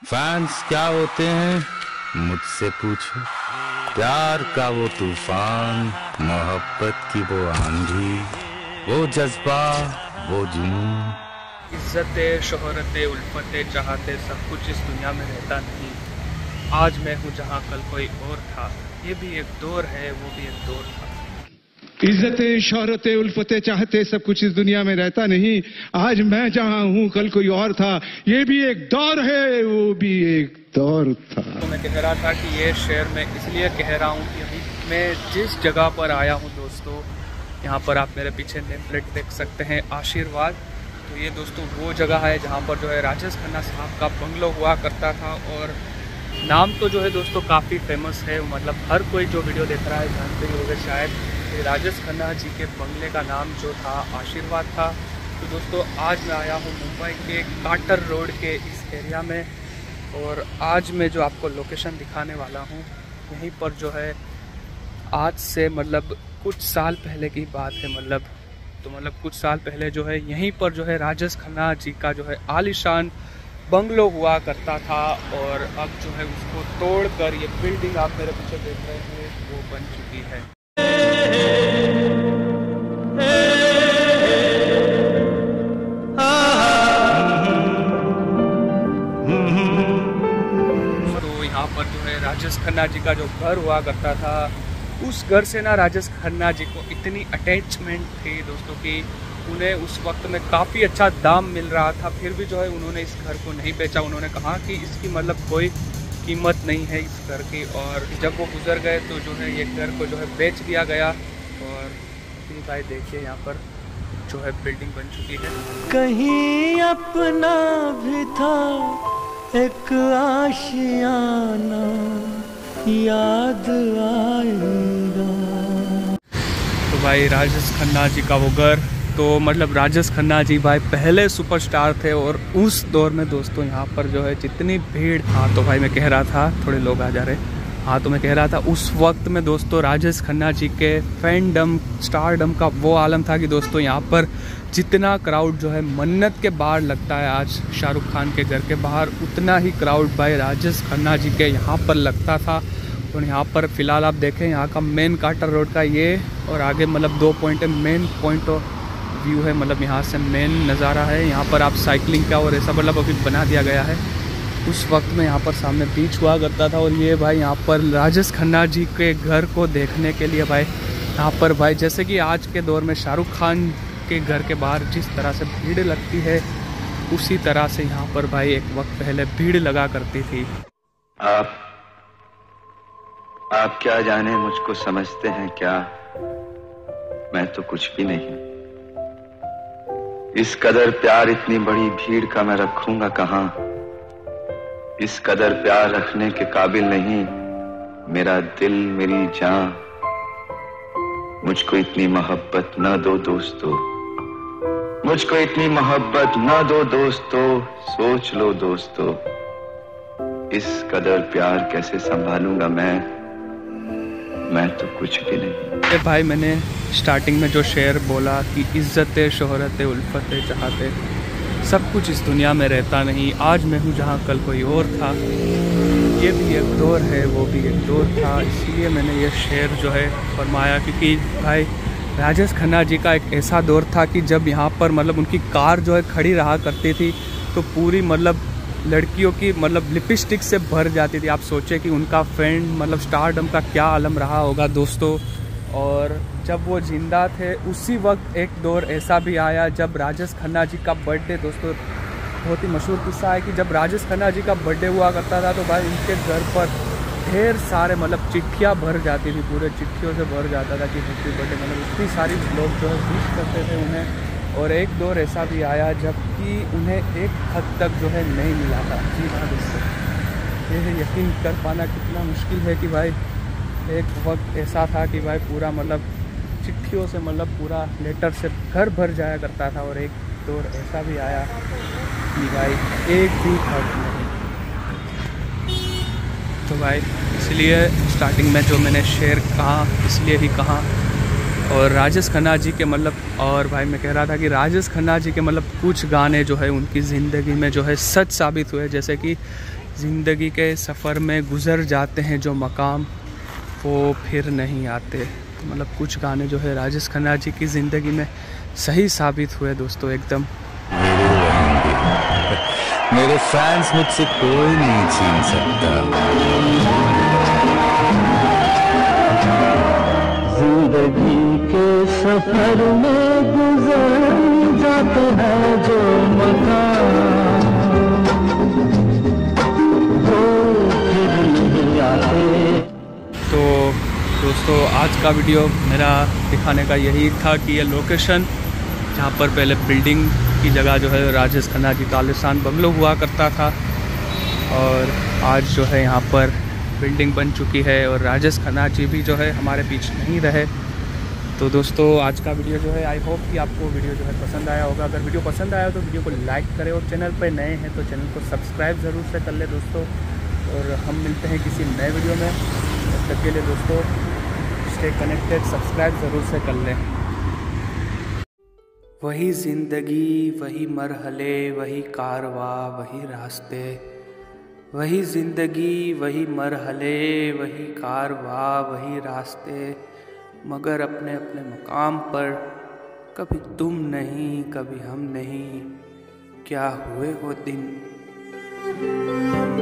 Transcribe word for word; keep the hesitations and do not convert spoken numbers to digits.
Fans क्या होते हैं मुझसे पूछो। प्यार का वो तूफान, मोहब्बत की वो आंधी, वो जज्बा, वो जुनून। इज्जतें, शोहरतें, उल्फतें, चाहते सब कुछ इस दुनिया में रहता नहीं। आज मैं हूँ जहाँ कल कोई और था। ये भी एक दौर है, वो भी एक दौर था। इज्जतें, शोहरतें, उल्फतें, चाहते सब कुछ इस दुनिया में रहता नहीं। आज मैं जहाँ हूँ कल कोई और था। ये भी एक दौर है, वो भी एक दौर था। तो मैं कह रहा था कि ये शेर मैं इसलिए कह रहा हूँ कि अभी मैं जिस जगह पर आया हूँ दोस्तों, यहाँ पर आप मेरे पीछे नेम प्लेट देख सकते हैं, आशीर्वाद। तो ये दोस्तों वो जगह है जहाँ पर जो है राजेश खन्ना साहब का बंगलो हुआ करता था। और नाम तो जो है दोस्तों काफ़ी फेमस है, मतलब हर कोई जो वीडियो देख रहा है जानते ही होंगे शायद। राजेश खन्ना जी के बंगले का नाम जो था आशीर्वाद था। तो दोस्तों आज मैं आया हूँ मुंबई के काटर रोड के इस एरिया में, और आज मैं जो आपको लोकेशन दिखाने वाला हूँ यहीं पर जो है आज से मतलब कुछ साल पहले की बात है। मतलब तो मतलब कुछ साल पहले जो है यहीं पर जो है राजेश खन्ना जी का जो है आलीशान बंगलो हुआ करता था। और अब जो है उसको तोड़कर ये बिल्डिंग आप मेरे पीछे देख रहे हैं वो बन चुकी है। तो यहाँ पर जो है राजेश खन्ना जी का जो घर हुआ करता था, उस घर से ना राजेश खन्ना जी को इतनी अटैचमेंट थी दोस्तों कि उन्हें उस वक्त में काफ़ी अच्छा दाम मिल रहा था, फिर भी जो है उन्होंने इस घर को नहीं बेचा। उन्होंने कहा कि इसकी मतलब कोई कीमत नहीं है इस घर की। और जब वो गुजर गए तो जो है ये घर को जो है बेच दिया गया। और फिर भाई देखिए यहाँ पर जो है बिल्डिंग बन चुकी है। कहीं अपना भी था एक आशियाना, याद आएगा। तो भाई राजेश खन्ना जी का वो घर, तो मतलब राजेश खन्ना जी भाई पहले सुपरस्टार थे। और उस दौर में दोस्तों यहाँ पर जो है जितनी भीड़, हाँ तो भाई मैं कह रहा था थोड़े लोग आ जा रहे, हाँ तो मैं कह रहा था उस वक्त में दोस्तों राजेश खन्ना जी के फैंडम, स्टारडम का वो आलम था कि दोस्तों यहाँ पर जितना क्राउड जो है मन्नत के बाहर लगता है आज शाहरुख खान के घर के बाहर, उतना ही क्राउड भाई राजेश खन्ना जी के यहाँ पर लगता था। और यहाँ पर फिलहाल आप देखें यहाँ का मेन काटर रोड का ये, और आगे मतलब दो पॉइंट है, मेन पॉइंट ऑफ व्यू है, मतलब यहाँ से मेन नज़ारा है। यहाँ पर आप साइकिलिंग का और ऐसा मतलब अभी बना दिया गया है। उस वक्त में यहाँ पर सामने बीच हुआ करता था। और ये भाई यहाँ पर राजेश खन्ना जी के घर को देखने के लिए भाई यहाँ पर भाई जैसे कि आज के दौर में शाहरुख खान के घर के बाहर जिस तरह से भीड़ लगती है, उसी तरह से यहाँ पर भाई एक वक्त पहले भीड़ लगा करती थी। आप आप क्या जाने मुझको समझते हैं क्या, मैं तो कुछ भी नहीं। इस कदर प्यार इतनी बड़ी भीड़ का मैं रखूंगा कहां। इस कदर प्यार रखने के काबिल नहीं मेरा दिल, मेरी जान। मुझको इतनी मोहब्बत न दो दोस्तों, मुझको इतनी मोहब्बत न दो दोस्तों, सोच लो दोस्तों। इस कदर प्यार कैसे संभालूंगा मैं, मैं तो कुछ भी नहीं। भाई मैंने स्टार्टिंग में जो शेर बोला कि इज्जतें, शोहरतें, उल्फतें, चाहते सब कुछ इस दुनिया में रहता नहीं। आज मैं हूँ जहाँ कल कोई और था। ये भी एक दौर है, वो भी एक दौर था। इसलिए मैंने ये शेर जो है फरमाया, क्योंकि भाई राजेश खन्ना जी का एक ऐसा दौर था कि जब यहाँ पर मतलब उनकी कार जो है खड़ी रहा करती थी तो पूरी मतलब लड़कियों की मतलब लिपस्टिक से भर जाती थी। आप सोचें कि उनका फ्रेंड मतलब स्टारडम का क्या आलम रहा होगा दोस्तों। और जब वो जिंदा थे उसी वक्त एक दौर ऐसा भी आया जब राजेश खन्ना जी का बर्थडे, दोस्तों बहुत ही मशहूर किस्सा है कि जब राजेश खन्ना जी का बर्थडे हुआ करता था तो भाई उनके घर पर ढेर सारे मतलब चिट्ठियाँ भर जाती थी, पूरे चिट्ठियों से भर जाता था कि हैप्पी बर्थडे, मतलब इतनी सारी लोग जो है विश करते थे उन्हें। और एक दौर ऐसा भी आया जबकि उन्हें एक हद तक जो है नहीं मिला था। जी हाँ दोस्तों, ये यकीन कर पाना कितना मुश्किल है कि भाई एक वक्त ऐसा था कि भाई पूरा मतलब चिट्ठियों से मतलब पूरा लेटर से घर भर जाया करता था। और एक दौर ऐसा भी आया कि भाई एक भी हद नहीं। तो भाई इसलिए स्टार्टिंग में जो मैंने शेर कहा इसलिए ही कहा। और राजेश खन्ना जी के मतलब, और भाई मैं कह रहा था कि राजेश खन्ना जी के मतलब कुछ गाने जो है उनकी ज़िंदगी में जो है सच साबित हुए। जैसे कि ज़िंदगी के सफ़र में गुज़र जाते हैं जो मकाम वो फिर नहीं आते। तो मतलब कुछ गाने जो है राजेश खन्ना जी की ज़िंदगी में सही साबित हुए दोस्तों एकदम। मेरे फैंस मुझसे कोई नहीं छीन सकता। जिंदगी के सफर में गुजर जाते हैं जो मकाम वो फिर नहीं आते। तो दोस्तों आज का वीडियो मेरा दिखाने का यही था कि ये लोकेशन जहाँ पर पहले बिल्डिंग की जगह जो है राजेश खन्ना जी का आलिशान बंगलो हुआ करता था और आज जो है यहाँ पर बिल्डिंग बन चुकी है और राजेश खन्ना जी भी जो है हमारे बीच नहीं रहे। तो दोस्तों आज का वीडियो जो है आई होप कि आपको वीडियो जो है पसंद आया होगा। अगर वीडियो पसंद आया तो वीडियो को लाइक करें और चैनल पर नए हैं तो चैनल को सब्सक्राइब ज़रूर से कर लें दोस्तों। और हम मिलते हैं किसी नए वीडियो में, तब तक के लिए दोस्तों स्टे कनेक्टेड, सब्सक्राइब ज़रूर से कर लें। वही ज़िंदगी वही मरहले वही कारवा वही रास्ते, वही ज़िंदगी वही मरहले वही कारवा वही रास्ते, मगर अपने अपने मकाम पर कभी तुम नहीं कभी हम नहीं, क्या हुए वो दिन।